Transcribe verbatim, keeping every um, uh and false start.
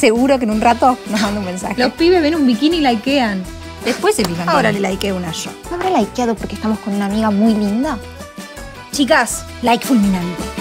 seguro que en un rato nos manda un mensaje. Los pibes ven un bikini y likean. Después se fijan. Ahora le likeé una yo. ¿No habrá likeado porque estamos con una amiga muy linda? Chicas, like fulminante.